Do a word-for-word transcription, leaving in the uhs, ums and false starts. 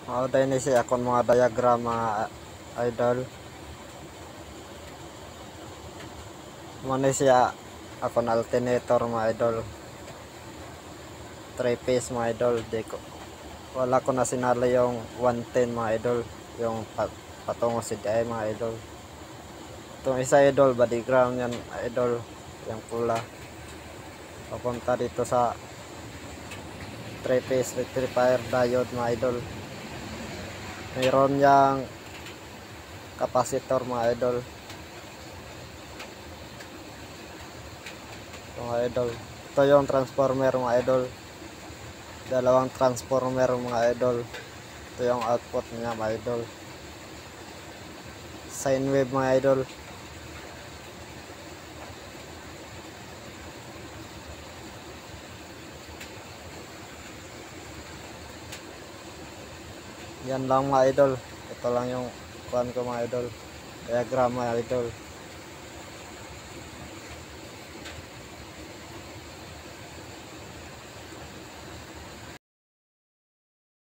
Mao din ni siya akong mga diagram mga idol. Mao ni siya akong alternator mga idol. three piece mga idol. Di ko, wala ko na sinalo yung one ten mga idol. Yung pat, patungo si D I mga idol. Itong isa idol, body ground yan idol. Yung pula. Papunta dito sa three piece rectifier diode mga idol. Mayroon yang capacitor mga idol. Mga idol. Ito yung transformer mga idol. Dalawang transformer mga idol. Ito yung output niya mga idol. Sine wave mga idol. Yan lang mga idol. Ito lang yung kuhan ko mga idol. Diagram mga idol.